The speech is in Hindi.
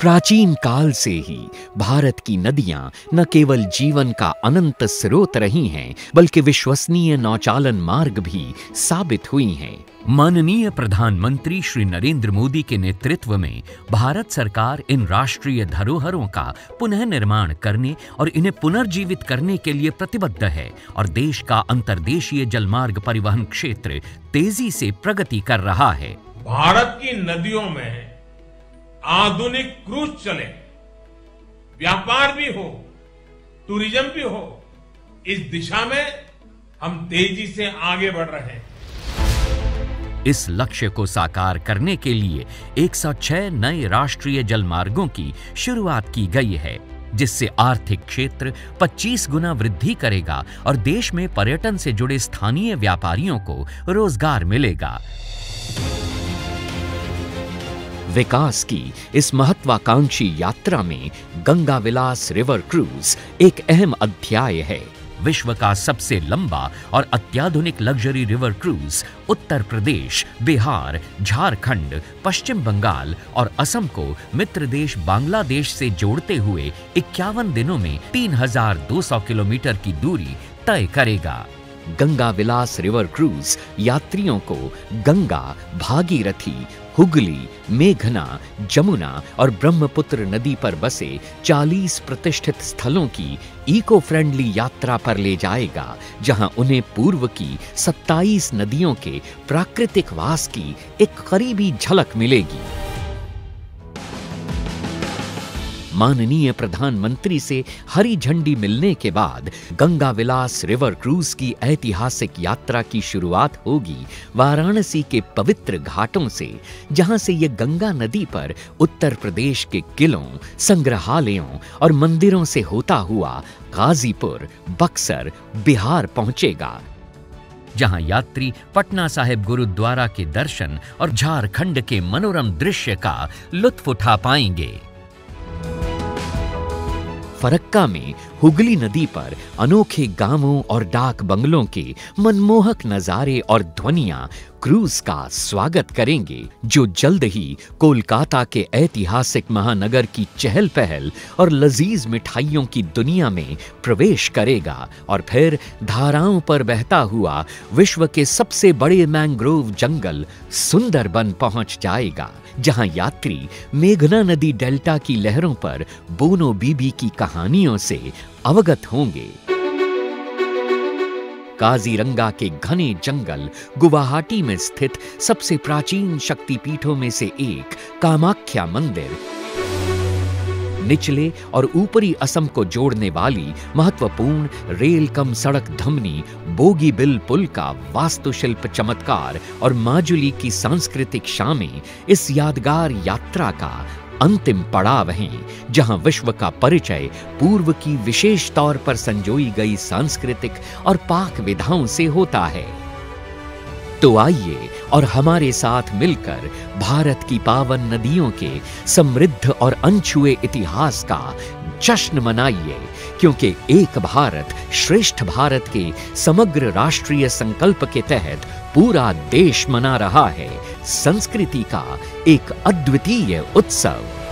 प्राचीन काल से ही भारत की नदियां न केवल जीवन का अनंत स्रोत रही हैं, बल्कि विश्वसनीय नौचालन मार्ग भी साबित हुई हैं। माननीय प्रधानमंत्री श्री नरेंद्र मोदी के नेतृत्व में भारत सरकार इन राष्ट्रीय धरोहरों का पुनः निर्माण करने और इन्हें पुनर्जीवित करने के लिए प्रतिबद्ध है और देश का अंतर्देशीय जलमार्ग परिवहन क्षेत्र तेजी से प्रगति कर रहा है। भारत की नदियों में आधुनिक क्रूज चले, व्यापार भी हो, टूरिज्म भी हो, इस दिशा में हम तेजी से आगे बढ़ रहे हैं। इस लक्ष्य को साकार करने के लिए 106 नए राष्ट्रीय जलमार्गों की शुरुआत की गई है, जिससे आर्थिक क्षेत्र 25 गुना वृद्धि करेगा और देश में पर्यटन से जुड़े स्थानीय व्यापारियों को रोजगार मिलेगा। विकास की इस महत्वाकांक्षी यात्रा में गंगा विलास रिवर क्रूज एक अहम अध्याय है। विश्व का सबसे लंबा और अत्याधुनिक luxury river cruise Uttar Pradesh, Bihar, Jharkhand, Paschim Bengal और असम को मित्र देश बांग्लादेश से जोड़ते हुए 51 दिनों में 3200 किलोमीटर की दूरी तय करेगा। गंगा विलास रिवर क्रूज यात्रियों को गंगा, भागीरथी, हुगली, मेघना, जमुना और ब्रह्मपुत्र नदी पर बसे 40 प्रतिष्ठित स्थलों की इको फ्रेंडली यात्रा पर ले जाएगा, जहां उन्हें पूर्व की 27 नदियों के प्राकृतिक वास की एक करीबी झलक मिलेगी। माननीय प्रधानमंत्री से हरी झंडी मिलने के बाद गंगा विलास रिवर क्रूज की ऐतिहासिक यात्रा की शुरुआत होगी वाराणसी के पवित्र घाटों से, जहां से ये गंगा नदी पर उत्तर प्रदेश के किलों, संग्रहालयों और मंदिरों से होता हुआ गाजीपुर, बक्सर, बिहार पहुंचेगा, जहां यात्री पटना साहिब गुरुद्वारा के दर्शन और झारखंड के मनोरम दृश्य का लुत्फ उठा पाएंगे। फरक्का में हुगली नदी पर अनोखे गांवों और डाक बंगलों के मनमोहक नजारे और ध्वनियां क्रूज का स्वागत करेंगे, जो जल्द ही कोलकाता के ऐतिहासिक महानगर की चहल पहल और लजीज मिठाइयों की दुनिया में प्रवेश करेगा और फिर धाराओं पर बहता हुआ विश्व के सबसे बड़े मैंग्रोव जंगल सुंदरबन पहुंच जाएगा, जहां यात्री मेघना नदी डेल्टा की लहरों पर बोनो बीबी की कहानियों से अवगत होंगे। काजीरंगा के घने जंगल गुवाहाटी में स्थित सबसे प्राचीन शक्तिपीठों में से एक कामाख्या मंदिर, निचले और ऊपरी असम को जोड़ने वाली महत्वपूर्ण रेल कम सड़क धमनी बोगीबिल पुल का वास्तुशिल्प चमत्कार और माजुली की सांस्कृतिक शामें इस यादगार यात्रा का अंतिम पड़ाव हैं, जहां विश्व का परिचय पूर्व की विशेष तौर पर संजोई गई सांस्कृतिक और पाक विधाओं से होता है। तो आइए और हमारे साथ मिलकर भारत की पावन नदियों के समृद्ध और अनछुए इतिहास का जश्न मनाइए, क्योंकि एक भारत श्रेष्ठ भारत के समग्र राष्ट्रीय संकल्प के तहत पूरा देश मना रहा है संस्कृति का एक अद्वितीय उत्सव।